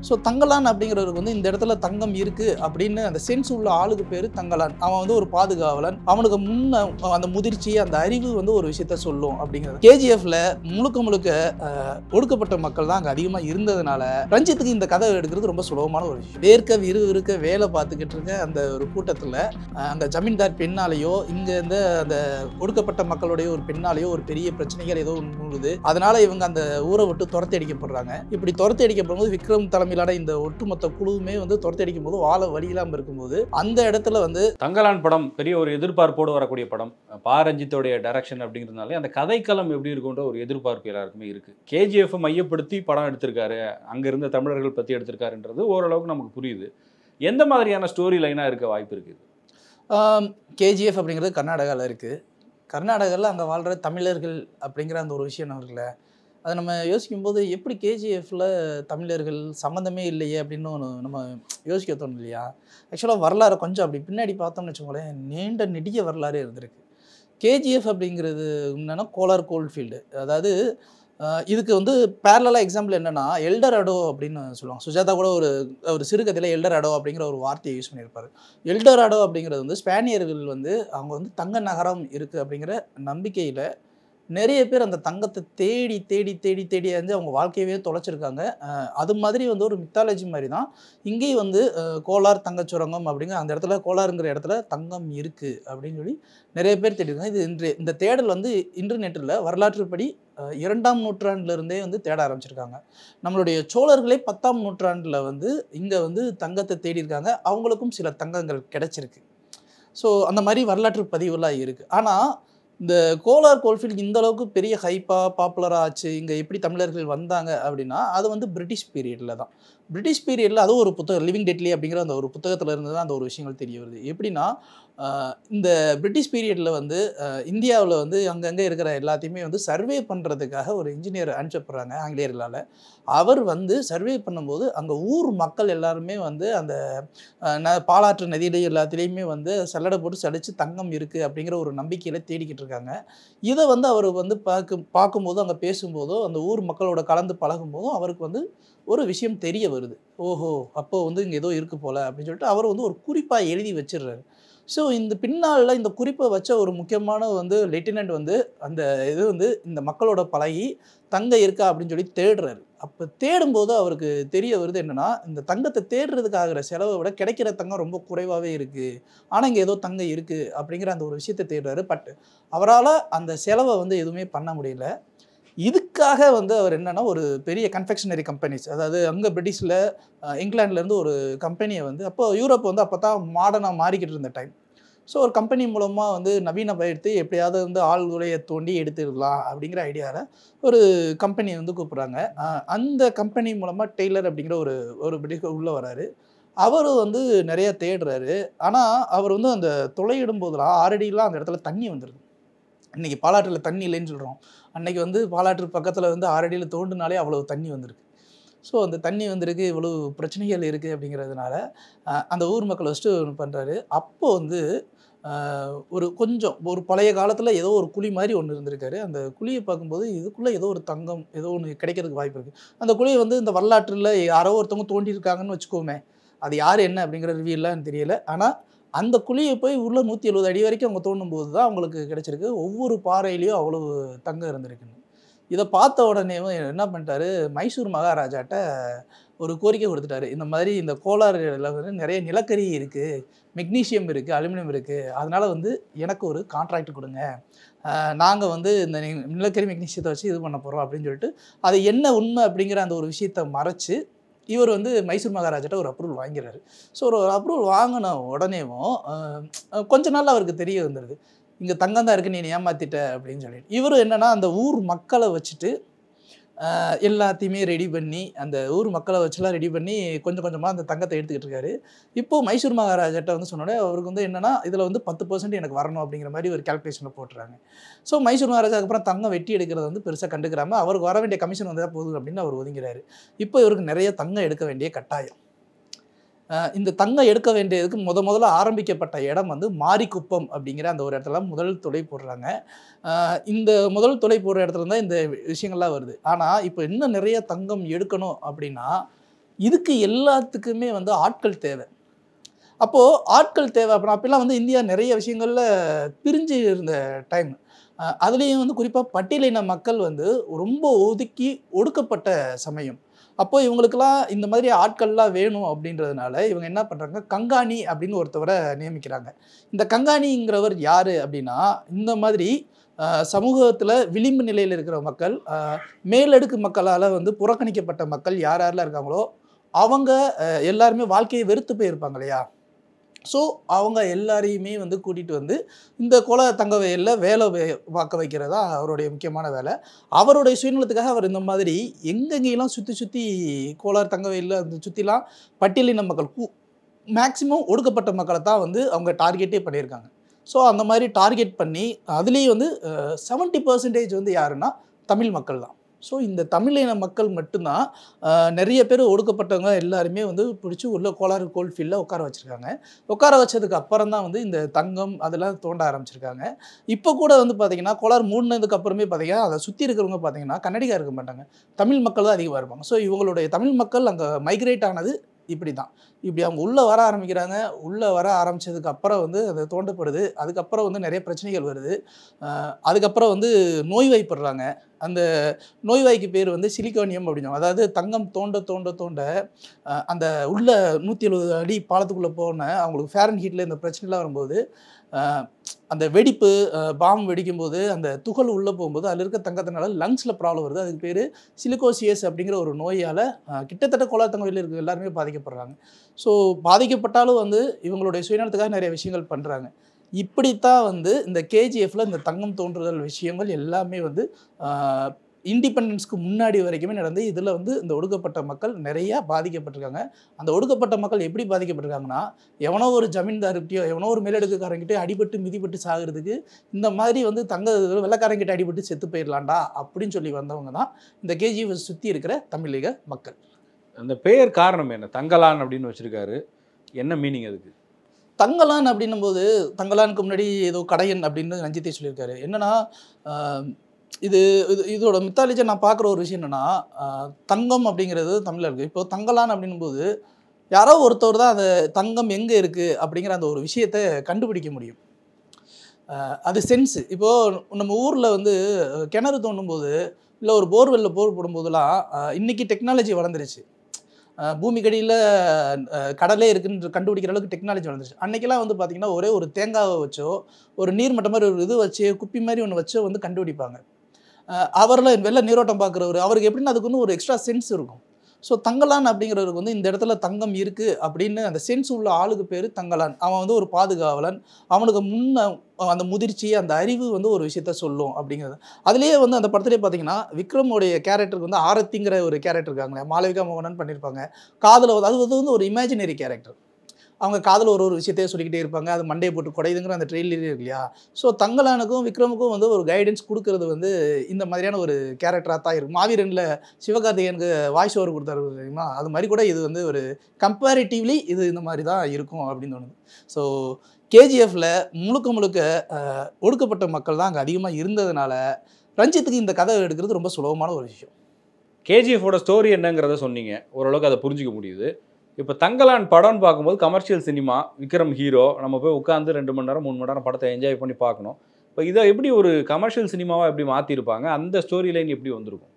So Thangalaan அப்படிங்கிறவருக்கு வந்து இந்த இடத்துல தங்கம் இருக்குது அப்படின்னு அந்த சென்ஸ் உள்ள ஆளுக்கு பேர் தங்கலான். அவன் வந்து ஒரு பாதுகாவலன். அவனுக்கு முன்ன அந்த முதிர்ச்சி, அந்த அறிவு வந்து ஒரு விஷயத்த சொல்லும் அப்படிங்கிறது. கேஜிஎஃப்ல முழுக்க முழுக்க ஒடுக்கப்பட்ட மக்கள் தான் அங்கே அதிகமாக இருந்ததுனால ரஞ்சித்துக்கு இந்த கதை எடுக்கிறது ரொம்ப சுலபமான ஒரு விஷயம். வேர்க்க விறுவிறுக்க வேலை பார்த்துக்கிட்டு இருக்க அந்த ஒரு கூட்டத்தில் அங்கே ஜமீன்தார் பெண்ணாலேயோ இங்கே இந்த அந்த ஒடுக்கப்பட்ட மக்களுடைய ஒரு பெண்ணாலேயோ ஒரு பெரிய பிரச்சனைகள் ஏதோ ஒன்று, அதனால இவங்க அந்த ஊரை விட்டு துரத்தி அடிக்கப்படுறாங்க. இப்படி துரத்தி அடிக்கப்படும்போது விக்ரம் தலைமையிலான இந்த ஒட்டுமொத்த குழுவுமே வந்து துரத்தி அடிக்கும் போது வாழ வழி இல்லாமல் இருக்கும்போது அந்த இடத்துல வந்து தங்கலான் படம் பெரிய ஒரு எதிர்பார்ப்போடு வரக்கூடிய படம். பா ரஞ்சித்தோடைய டைரக்ஷன் அப்படிங்கிறதுனால அந்த கதைக்களம் எப்படி இருக்குன்ற ஒரு எதிர்பார்ப்பு எல்லாருக்குமே இருக்கு. கேஜிஎஃப் மையப்படுத்தி படம் எடுத்திருக்காரு, அங்க இருந்த தமிழர்கள் பத்தி எடுத்திருக்காருன்றது ஓரளவுக்கு நமக்கு புரியுது. எந்த மாதிரியான ஸ்டோரி லைனா இருக்க வாய்ப்பு இருக்கு? கேஜிஎஃப் அப்படிங்கிறது கர்நாடகாவில் இருக்குது. கர்நாடகாவில் அங்கே வாழ்கிற தமிழர்கள் அப்படிங்கிற அந்த ஒரு விஷயம் இருக்குல்ல, அதை நம்ம யோசிக்கும்போது எப்படி கேஜிஎஃப்பில் தமிழர்கள் சம்மந்தமே இல்லையே அப்படின்னு ஒன்று நம்ம யோசிக்க தோணும் இல்லையா? ஆக்சுவலாக வரலாறு கொஞ்சம் அப்படி பின்னாடி பார்த்தோம்னு வச்சுக்கோங்களேன், நீண்ட நெடிய வரலாறு இருந்திருக்கு. கேஜிஎஃப் அப்படிங்கிறது என்னென்னா கோலார் கோல்ஃபீல்டு. அதாவது இதுக்கு வந்து பேரலாக எக்ஸாம்பிள் என்னென்னா எல்டராடோ அப்படின்னு சொல்லுவாங்க. சுஜாதா கூட ஒரு சிறுகதையில் எல்டராடோ அப்படிங்கிற ஒரு வார்த்தையை யூஸ் பண்ணியிருப்பார். எல்டராடோ அப்படிங்கிறது வந்து ஸ்பானியர்கள் வந்து அவங்க வந்து தங்க நகரம் இருக்குது அப்படிங்கிற நம்பிக்கையில் நிறைய பேர் அந்த தங்கத்தை தேடி தேடி தேடி தேடி அறிஞ்சு அவங்க வாழ்க்கையவே தொலைச்சிருக்காங்க. அது மாதிரி வந்து ஒரு மித்தாலஜி மாதிரி தான் இங்கேயும் வந்து கோலார் தங்கச்சுரங்கம் அப்படிங்கிற அந்த இடத்துல கோலாருங்கிற இடத்துல தங்கம் இருக்குது அப்படின்னு சொல்லி நிறைய பேர் தேடிருக்காங்க. இது இந்த தேடல் வந்து இன்டர்நெட்டில் வரலாற்றுப்படி 2ஆம் நூற்றாண்டிலிருந்தே வந்து தேட ஆரம்பிச்சிருக்காங்க. நம்மளுடைய சோழர்களே 10ஆம் நூற்றாண்டில் வந்து இங்கே வந்து தங்கத்தை தேடியிருக்காங்க. அவங்களுக்கும் சில தங்கங்கள் கிடைச்சிருக்கு. ஸோ அந்த மாதிரி வரலாற்று பதிவுலாம் இருக்குது. ஆனால் இந்த கோலார் கோல்ஃபீல்டு இந்த அளவுக்கு பெரிய ஹைப்பாக பாப்புலராக ஆச்சு, இங்கே எப்படி தமிழர்கள் வந்தாங்க அப்படின்னா அது வந்து பிரிட்டிஷ் பீரியடில் தான். பிரிட்டிஷ் பீரியடில் அதுவும் ஒரு புத்தகம் லிவிங் டெட்லி அப்படிங்கிற அந்த ஒரு புத்தகத்தில் இருந்து தான் அந்த ஒரு விஷயங்கள் தெரிய வருது. எப்படின்னா இந்த பிரிட்டிஷ் பீரியடில் வந்து இந்தியாவில் வந்து அங்கங்கே இருக்கிற எல்லாத்தையுமே வந்து சர்வே பண்ணுறதுக்காக ஒரு இன்ஜினியர் அனுப்பிச்சப்படுறாங்க ஆங்கிலேயர்களால். அவர் வந்து சர்வே பண்ணும்போது அங்கே ஊர் மக்கள் எல்லாருமே வந்து அந்த பாலாற்று நதியிலே எல்லாத்துலேயுமே வந்து சல்லடை போட்டு சடிச்சு தங்கம் இருக்குது அப்படிங்கிற ஒரு நம்பிக்கையில் தேடிக்கிட்டு இருக்காங்க. இதை வந்து அவர் வந்து பார்க்கும்போது அங்கே பேசும்போதோ அந்த ஊர் மக்களோட கலந்து பழகும்போதும் அவருக்கு வந்து ஒரு விஷயம் தெரிய வருது. ஓஹோ, அப்போ வந்து இங்கே ஏதோ இருக்குது போல் அப்படின்னு சொல்லிட்டு அவர் வந்து ஒரு குறிப்பாக எழுதி வச்சிடுறாரு. ஸோ இந்த பின்னாளில் இந்த குறிப்பை வச்ச ஒரு முக்கியமான வந்து லெப்டினன்ட் வந்து அந்த இது வந்து இந்த மக்களோட பழகி தங்கம் இருக்கா அப்படின்னு சொல்லி தேடுறாரு. அப்போ தேடும்போது அவருக்கு தெரிய வருது என்னென்னா, இந்த தங்கத்தை தேடுறதுக்காகிற செலவை விட கிடைக்கிற தங்கம் ரொம்ப குறைவாகவே இருக்குது. ஆனால் இங்கே ஏதோ தங்கம் இருக்குது அப்படிங்கிற அந்த ஒரு விஷயத்தை தேடுறாரு. பட் அவரால் அந்த செலவை வந்து எதுவுமே பண்ண முடியல. இதுக்காக வந்து அவர் என்னென்னா ஒரு பெரிய கன்ஃபெக்ஷனரி கம்பெனிஸ், அதாவது அங்கே பிரிட்டிஷில் இங்கிலாந்துலேருந்து ஒரு கம்பெனியை வந்து அப்போ யூரோப் வந்து அப்போ தான் மாடர்னாக மாறிக்கிட்டு இருந்த டைம். ஸோ ஒரு கம்பெனி மூலமாக வந்து நவீனப்படுத்தி எப்படியாவது வந்து ஆள் உலையை தோண்டி எடுத்துடலாம் அப்படிங்கிற ஐடியாவில் ஒரு கம்பெனியை வந்து கூப்பிட்றாங்க. அந்த கம்பெனி மூலமாக டெய்லர் அப்படிங்கிற ஒரு பிரிட்டிஷ் உள்ளே வராரு. அவர் வந்து நிறைய தேடுறாரு. ஆனால் அவர் வந்து அந்த துளையிடும் போதெல்லாம் 6 அடிலாம் அந்த இடத்துல தண்ணி வந்துடுது. இன்றைக்கி பாலாற்றில் தண்ணி இல்லைன்னு சொல்கிறோம். அன்றைக்கி வந்து பாலாற்று பக்கத்தில் வந்து 6 அடியில் தோண்டினாலே அவ்வளோ தண்ணி வந்திருக்கு. ஸோ அந்த தண்ணி வந்திருக்கு, இவ்வளோ பிரச்சனைகள் இருக்குது அப்படிங்கிறதுனால அந்த ஊர் மக்களை வச்சுட்டு ஒன்று பண்ணுறாரு. அப்போது வந்து ஒரு பழைய காலத்தில் ஏதோ ஒரு குழி மாதிரி ஒன்று இருந்திருக்காரு. அந்த குழியை பார்க்கும்போது இதுக்குள்ளே ஏதோ ஒரு தங்கம் ஏதோ ஒன்று கிடைக்கிறதுக்கு வாய்ப்பு இருக்குது. அந்த குழியை வந்து இந்த வரலாற்றில் யாரோ ஒருத்தவங்க தோண்டியிருக்காங்கன்னு வச்சுக்கோமே, அது யார் என்ன அப்படிங்கிற ரிவியூலாம் தெரியல. ஆனால் அந்த குழியை போய் உள்ள 170 அடி வரைக்கும் அவங்க தோண்டும்போது தான் அவங்களுக்கு கிடைச்சிருக்கு. ஒவ்வொரு பாறையிலையும் அவ்வளவு தங்கம் இருந்திருக்குன்னு. இதை பார்த்த உடனே என்ன பண்ணிட்டாரு, மைசூர் மகாராஜாட்ட ஒரு கோரிக்கை கொடுத்துட்டாரு. இந்த மாதிரி இந்த கோலாரில் வந்து நிறைய நிலக்கரி இருக்குது, மெக்னீஷியம் இருக்குது, அலுமினியம் இருக்குது. அதனால் வந்து எனக்கு ஒரு கான்ட்ராக்ட் கொடுங்க. நாங்கள் வந்து இந்த நிலக்கரி மெக்னீஷியத்தை வச்சு இது பண்ண போகிறோம் அப்படின்னு சொல்லிட்டு அது என்ன உண்மை அப்படிங்கிற அந்த ஒரு விஷயத்தை மறைச்சு இவர் வந்து மைசூர் மகாராஜாட்ட ஒரு அப்ரூவல் வாங்கிறாரு. ஸோ ஒரு அப்ரூவல் வாங்கின உடனேவும் கொஞ்ச நாள் அவருக்கு தெரிய வந்துடுது, இங்கே தங்கம் தான் இருக்குது, நீ ஏமாற்றிட்ட அப்படின்னு சொல்லிட்டு. இவர் என்னென்னா அந்த ஊர் மக்களை வச்சுட்டு எல்லாத்தையுமே ரெடி பண்ணி அந்த ஊர் மக்களை வச்சுலாம் ரெடி பண்ணி கொஞ்சம் கொஞ்சமாக அந்த தங்கத்தை எடுத்துக்கிட்டு இருக்காரு. இப்போது மைசூர் மகாராஜாட்ட வந்து சொன்னோடனே அவருக்கு வந்து என்னென்னா இதில் வந்து 10% எனக்கு வரணும் அப்படிங்கிற மாதிரி ஒரு கால்குலேஷனில் போட்டுறாங்க. ஸோ மைசூர் மகாராஜாக்கு அப்புறம் தங்கம் வெட்டி எடுக்கிறத வந்து பெருசாக கண்டுக்கிறாமல் அவருக்கு வர வேண்டிய கமிஷன் வந்தால் போதும் அப்படின்னு அவர் ஒதுங்கிறாரு. இப்போ இவருக்கு நிறைய தங்கம் எடுக்க வேண்டிய கட்டாயம். இந்த தங்கம் எடுக்க வேண்டியதுக்கு முதல்ல ஆரம்பிக்கப்பட்ட இடம் வந்து மாரிக்குப்பம் அப்படிங்கிற அந்த ஒரு இடத்துல முதல் துளை போடுறாங்க. இந்த முதல் துளை போடுற இடத்துல தான் இந்த விஷயங்கள்லாம் வருது. ஆனால் இப்போ இன்னும் நிறைய தங்கம் எடுக்கணும் அப்படின்னா இதுக்கு எல்லாத்துக்குமே வந்து ஆட்கள் தேவை. அப்போது ஆட்கள் தேவை அப்படின்னா அப்போலாம் வந்து இந்தியா நிறைய விஷயங்களில் பிரிஞ்சு இருந்த டைம். அதுலேயும் வந்து குறிப்பாக பட்டியலின மக்கள் வந்து ரொம்ப ஒதுக்கி ஒடுக்கப்பட்ட சமயம். அப்போது இவங்களுக்கெல்லாம் இந்த மாதிரி ஆட்கள்லாம் வேணும் அப்படின்றதுனால இவங்க என்ன பண்ணுறாங்க, கங்காணி அப்படின்னு ஒருத்தவரை நியமிக்கிறாங்க. இந்த கங்காணிங்கிறவர் யார் அப்படின்னா, இந்த மாதிரி சமூகத்தில் விளிம்பு நிலையில் இருக்கிற மக்கள், மேலடுக்கு மக்களால் வந்து புறக்கணிக்கப்பட்ட மக்கள் யார் யாரெல்லாம் இருக்காங்களோ அவங்க எல்லாருமே வாழ்க்கையை வெறுத்து போயிருப்பாங்க இல்லையா? ஸோ அவங்க எல்லாரையுமே வந்து கூட்டிகிட்டு வந்து இந்த கோலார் தங்க வயலில் வேலை பார்க்க வைக்கிறது தான் அவருடைய முக்கியமான வேலை. அவருடைய சுயநலத்துக்காக அவர் இந்த மாதிரி எங்கெங்கெல்லாம் சுற்றி சுற்றி கோலார் தங்க வயலில் அந்த சுற்றிலாம் பட்டியலின மக்கள் மேக்சிமம் ஒடுக்கப்பட்ட மக்களை தான் வந்து அவங்க டார்கெட்டே பண்ணியிருக்காங்க. ஸோ அந்த மாதிரி டார்கெட் பண்ணி அதுலேயும் வந்து 70% வந்து யாருன்னா தமிழ் மக்கள் தான். ஸோ இந்த தமிழின மக்கள் மட்டும்தான் நிறைய பேர் ஒடுக்கப்பட்டவங்க எல்லாருமே வந்து பிடிச்சி உள்ள கோலார் கோல்ஃபீல்டில் உட்கார வச்சுருக்காங்க. உட்கார வச்சதுக்கு அப்புறம் தான் வந்து இந்த தங்கம் அதெல்லாம் தோண்ட ஆரம்பிச்சிருக்காங்க. இப்போ கூட வந்து பார்த்திங்கன்னா கோலார் மூடினதுக்கு அப்புறமே பார்த்திங்கன்னா அதை சுற்றி இருக்கிறவங்க பார்த்திங்கன்னா கன்னடிகா இருக்க மாட்டாங்க, தமிழ் மக்கள் தான் அதிகமாக இருப்பாங்க. ஸோ இவங்களுடைய தமிழ் மக்கள் அங்கே மைக்ரேட் ஆனது இப்படி தான். இப்படி அவங்க உள்ளே வர ஆரம்பிக்கிறாங்க. உள்ளே வர ஆரம்பித்ததுக்கு அப்புறம் வந்து அது தோண்டப்படுது. அதுக்கப்புறம் வந்து நிறைய பிரச்சனைகள் வருது. அதுக்கப்புறம் வந்து நோய்வாய்ப்படுறாங்க. அந்த நோய்வாய்க்கு பேர் வந்து சிலிக்கானியம் அப்படின்னா, அதாவது தங்கம் தோண்ட தோண்ட தோண்ட அந்த உள்ள 170 அடி பாலத்துக்குள்ளே போன அவங்களுக்கு ஃபேரன்ஹீட்டில் இந்த பிரச்சனைலாம் வரும்போது அந்த வெடிப்பு பாம்பு வெடிக்கும்போது அந்த துகள் உள்ளே போகும்போது அதில் இருக்க தங்கத்தினால லங்ஸில் ப்ராப்ளம் வருது. அதுக்கு பேர் சிலிகோசியஸ் அப்படிங்கிற ஒரு நோயால் கிட்டத்தட்ட கோலார் தங்க வயலில் இருக்க எல்லாருமே பாதிக்கப்படுறாங்க. ஸோ பாதிக்கப்பட்டாலும் வந்து இவங்களுடைய சுயநலத்துக்காக நிறைய விஷயங்கள் பண்ணுறாங்க. இப்படித்தான் வந்து இந்த கேஜிஎஃப்ல இந்த தங்கம் தோன்றுதல் விஷயங்கள் எல்லாமே வந்து இண்டிபெண்டன்ஸ்க்கு முன்னாடி வரைக்குமே நடந்து இதில் வந்து இந்த ஒடுக்கப்பட்ட மக்கள் நிறையா பாதிக்கப்பட்டிருக்காங்க. அந்த ஒடுக்கப்பட்ட மக்கள் எப்படி பாதிக்கப்பட்டிருக்காங்கன்னா, எவனோ ஒரு ஜமீன்தார்கிட்டயோ எவனோ ஒரு மேலடுக்குக்காரங்கிட்டே அடிபட்டு மிதிப்பட்டு சாகிறதுக்கு இந்த மாதிரி வந்து வெள்ளைக்காரங்கிட்ட அடிபட்டு செத்து போயிடலாண்டா அப்படின்னு சொல்லி வந்தவங்க தான் இந்த கேஜிஎஃப் சுற்றி இருக்கிற தமிழக மக்கள். அந்த பெயர் காரணம் என்ன? தங்கலான் அப்படின்னு வச்சிருக்காரு, என்ன மீனிங் அதுக்கு? தங்கலான் அப்படின்னும்போது தங்கலானுக்கு முன்னாடி ஏதோ கடையன் அப்படின்னு ரஞ்சித்தை சொல்லியிருக்காரு. என்னன்னா இதோட மித்தாலஜியை நான் பார்க்குற ஒரு விஷயம் என்னென்னா, தங்கம் அப்படிங்கிறது தமிழில் இருக்குது. இப்போ தங்கலான் அப்படின்னும்போது யாரோ ஒருத்தவர் தான் அந்த தங்கம் எங்கே இருக்குது அப்படிங்கிற அந்த ஒரு விஷயத்தை கண்டுபிடிக்க முடியும். அது சென்ஸு. இப்போது நம்ம ஊரில் வந்து கிணறு தோண்டும்போது இல்லை ஒரு போர்வெல்லில் போர் போடும்போதெல்லாம் இன்றைக்கி டெக்னாலஜி வளர்ந்துருச்சு. பூமிக்கடியில் கடலே இருக்குன்னு கண்டுபிடிக்கிற அளவுக்கு டெக்னாலஜி வளர்ந்துருச்சு. அன்றைக்கெல்லாம் வந்து பார்த்திங்கன்னா ஒரே ஒரு தேங்காவை வச்சோ ஒரு நீர்மட்டம் மாதிரி ஒரு இது வச்சு குப்பி மாதிரி ஒன்று வச்சோ வந்து கண்டுபிடிப்பாங்க. அவரெல்லாம் வெள்ளை நீரோட்டம் பார்க்குறவர் அவருக்கு எப்படின்னா அதுக்கு ஒரு எக்ஸ்ட்ரா சென்ஸ் இருக்கும். ஸோ தங்கலான் அப்படிங்கிறவருக்கு வந்து இந்த இடத்துல தங்கம் இருக்குது அப்படின்னு அந்த சென்ஸ் உள்ள ஆளுக்கு பேர் தங்கலான். அவன் வந்து ஒரு பாதுகாவலன். அவனுக்கு முன்ன அந்த முதிர்ச்சி அந்த அறிவு வந்து ஒரு விஷயத்த சொல்லும் அப்படிங்கிறது. அதுலேயே வந்து அந்த படத்துலேயே பார்த்தீங்கன்னா விக்ரமோடைய கேரக்டருக்கு வந்து ஆரத்திங்கிற ஒரு கேரக்டர் இருக்காங்களே, மாளவிகா மோகனன் பண்ணியிருப்பாங்க. காதில் அது வந்து ஒரு இமேஜினரி கேரக்டர். அவங்க காதில் ஒரு விஷயத்தையே சொல்லிக்கிட்டே இருப்பாங்க. அது மண்டையை போட்டு குடையுதுங்கிற அந்த ட்ரெயிலரே இருக்கு இல்லையா? ஸோ தங்கலானுக்கும் விக்ரமுக்கும் வந்து ஒரு கைடன்ஸ் கொடுக்கறது வந்து இந்த மாதிரியான ஒரு கேரக்டராக தான் இருக்கும். மாவீரனில் சிவகார்த்திகேயனுக்கு வாய்ஸ் ஓவர் கொடுத்தாரு தெரியுமா? அது மாதிரி கூட இது வந்து ஒரு கம்பேரிட்டிவ்லி இது இந்த மாதிரி தான் இருக்கும் அப்படின்னு தோணுது. ஸோ கேஜிஎஃப்ல முழுக்க ஒடுக்கப்பட்ட மக்கள் தான் அங்கே அதிகமாக இருந்ததுனால ரஞ்சித்துக்கு இந்த கதை எடுக்கிறது ரொம்ப சுலபமான ஒரு விஷயம். கேஜிஎஃபோட ஸ்டோரி என்னங்கிறத சொன்னீங்க, ஓரளவுக்கு அதை புரிஞ்சிக்க முடியுது. இப்போ தங்கலான் படம்னு பார்க்கும்போது கமர்ஷியல் சினிமா, விக்ரம் ஹீரோ, நம்ம போய் உட்காந்து 2 மணி நேரம் 3 மணி நேரம் படத்தை என்ஜாய் பண்ணி பார்க்கணும். இப்போ இதை எப்படி ஒரு கமர்ஷியல் சினிமாவாக எப்படி மாற்றிருப்பாங்க? அந்த ஸ்டோரி லைன் எப்படி வந்திருக்கும்?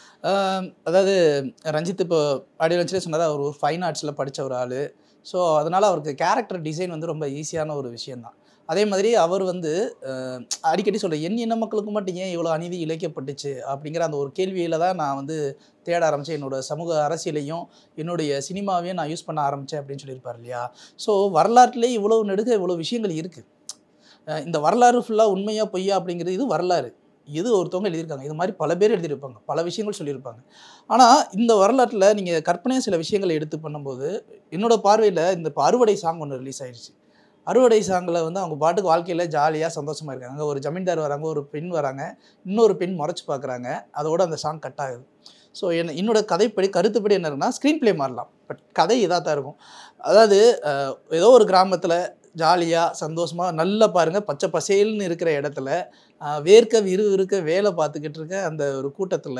அதாவது ரஞ்சித் இப்போ ஆடியோ லான்ச்லேயே சொன்னது அவர் ஒரு ஃபைன் ஆர்ட்ஸில் படித்த ஒரு ஆள். ஸோ அதனால் அவருக்கு கேரக்டர் டிசைன் வந்து ரொம்ப ஈஸியான ஒரு விஷயந்தான். அதே மாதிரி அவர் வந்து அடிக்கடி சொல்கிறேன், என் இன மக்களுக்கு மட்டும் ஏன் இவ்வளோ அநீதி இழைக்கப்பட்டுச்சு அப்படிங்கிற அந்த ஒரு கேள்வியில் தான் நான் வந்து தேட ஆரம்பித்தேன். என்னோடய சமூக அரசியலையும் என்னுடைய சினிமாவையும் நான் யூஸ் பண்ண ஆரம்பித்தேன் அப்படின்னு சொல்லியிருப்பார் இல்லையா? ஸோ வரலாற்றுலேயே இவ்வளோ நெடுக இவ்வளோ விஷயங்கள் இருக்குது. இந்த வரலாறு ஃபுல்லாக உண்மையா பொய்யா அப்படிங்கிறது இது வரலாறு. இது ஒருத்தவங்க எழுதியிருக்காங்க. இது மாதிரி பல பேர் எழுதியிருப்பாங்க, பல விஷயங்கள் சொல்லியிருப்பாங்க. ஆனால் இந்த வரலாற்றில் நீங்கள் கற்பனையாக சில விஷயங்களை எடுத்து பண்ணும்போது என்னோடய பார்வையில் இந்த இப்போ அறுவடை சாங் ஒன்று ரிலீஸ் ஆயிடுச்சு. அறுவடை சாங்கில் வந்து அவங்க பாட்டுக்கு வாழ்க்கையில் ஜாலியாக சந்தோஷமாக இருக்காங்க. ஒரு ஜமீன்தார் வராங்க, ஒரு பெண் வராங்க, இன்னொரு பெண் முறைச்சி பார்க்குறாங்க. அதோட அந்த சாங் கட் ஆகுது. ஸோ என்னோட கதைப்படி கருத்துப்படி என்ன இருக்குன்னா, ஸ்க்ரீன் ப்ளே மாறலாம், பட் கதை இதாக தான் இருக்கும். அதாவது ஏதோ ஒரு கிராமத்தில் ஜாலியாக சந்தோஷமாக நல்லா பாருங்கள், பச்சை பசேல்னு இருக்கிற இடத்துல வேர்க்க விறுவிறுக்க வேலை பார்த்துக்கிட்டு இருக்க அந்த ஒரு கூட்டத்தில்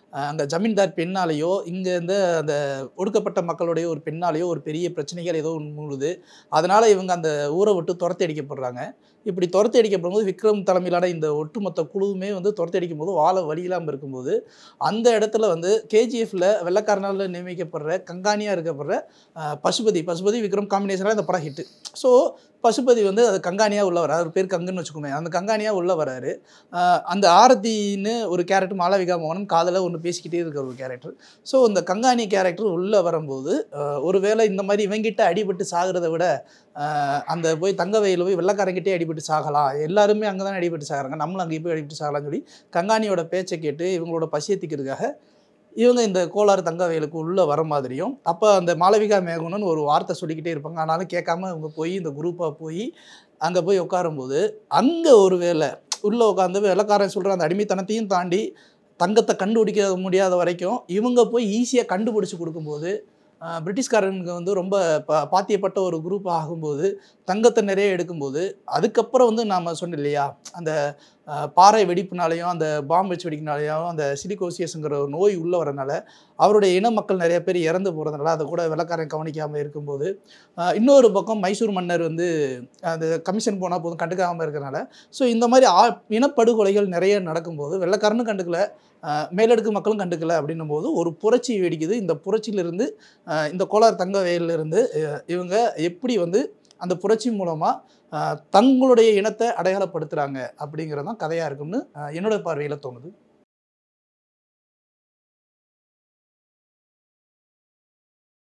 அங்கே ஜமீன்தார் பெண்ணாலேயோ இங்கே இந்த அந்த ஒடுக்கப்பட்ட மக்களுடைய ஒரு பெண்ணாலேயோ ஒரு பெரிய பிரச்சனைகள் ஏதோ ஒன்று மூழுது. அதனால் இவங்க அந்த ஊரை விட்டு துரத்தி அடிக்கப்படுறாங்க. இப்படி துரத்தி அடிக்கப்படும்போது விக்ரம் தலைமையிலான இந்த ஒட்டுமொத்த குழுவுமே வந்து துரத்தி அடிக்கும்போது வாழ வழி இல்லாமல் இருக்கும்போது அந்த இடத்துல வந்து கேஜிஎஃப்ல வெள்ளைக்காரனால் நியமிக்கப்படுற கங்காணியாக இருக்கப்படுற பசுபதி விக்ரம் காம்பினேஷனாக இந்த படம் ஹிட்டு. ஸோ பசுபதி வந்து அது கங்காணியாக உள்ள வராரு. அவர் பேர் கங்குன்னு வச்சுக்கோமே. அந்த கங்காணியாக உள்ள வராரு. அந்த ஆரத்தின்னு ஒரு கேரக்டர் மாளவிகா மோகனன் காதில் ஒன்று பேசிக்கிட்டே இருக்கிற ஒரு கேரக்டர். ஸோ இந்த கங்காணி கேரக்டர் உள்ளே வரும்போது ஒருவேளை இந்த மாதிரி இவங்கிட்ட அடிபட்டு சாகிறத விட அந்த போய் தங்கவயலில் போய் வெள்ளைக்காரங்கிட்டே அடிபட்டு சாகலாம், எல்லாருமே அங்கே தான் அடிபட்டு சாகிறாங்க, நம்மளும் அங்கே போய் அடிபட்டு சாகலாம்னு சொல்லி கங்காணியோட பேச்சை கேட்டு இவங்களோட பசியத்துக்கிறதுக்காக இவங்க இந்த கோலாறு தங்கவயலுக்கு உள்ளே வர மாதிரியும், அப்போ அந்த மாளவிகா மேகனன் ஒரு வார்த்தை சொல்லிக்கிட்டே இருப்பாங்க. ஆனாலும் கேட்காம இவங்க போய் இந்த குரூப்பாக போய் அங்கே போய் உட்காரும்போது அங்கே ஒரு வேளை உள்ளே உட்காந்து வெள்ளைக்காரன் சொல்கிற அந்த அடிமைத்தனத்தையும் தாண்டி தங்கத்தை கண்டுபிடிக்க முடியாத வரைக்கும் இவங்க போய் ஈஸியாக கண்டுபிடிச்சி கொடுக்கும்போது பிரிட்டிஷ்காரனுக்கு வந்து ரொம்ப பாத்தியப்பட்ட ஒரு குரூப் ஆகும்போது தங்கத்தை நிறைய எடுக்கும்போது அதுக்கப்புறம் வந்து நாம் சொன்னோம் இல்லையா, அந்த பாறை வெடிப்புனாலையும் அந்த பாம்பு வச்சு வெடிப்புனாலையும் அந்த சிலிகோசியஸுங்கிற ஒரு நோய் உள்ளே வரனால அவருடைய இன மக்கள் நிறைய பேர் இறந்து போகிறதுனால அதை கூட வெள்ளைக்காரன் கவனிக்காமல் இருக்கும்போது இன்னொரு பக்கம் மைசூர் மன்னர் வந்து அந்த கமிஷன் போனால் போதும் கண்டுக்காமல் இருக்கிறனால ஸோ இந்த மாதிரி இனப்படுகொலைகள் நிறைய நடக்கும்போது வெள்ளைக்காரனும் கண்டுக்கல, மேலடுக்கு மக்களும் கண்டுக்கல அப்படின்னும் போது ஒரு புரட்சி வெடிக்குது. இந்த புரட்சியிலிருந்து இந்த கோலாறு தங்கவயலிருந்து இவங்க எப்படி வந்து அந்த புரட்சி மூலமாக தங்களுடைய இனத்தை அடையாளப்படுத்துகிறாங்க அப்படிங்கிறது தான் கதையாக இருக்கும்னு என்னோட பார்வையில் தோணுது.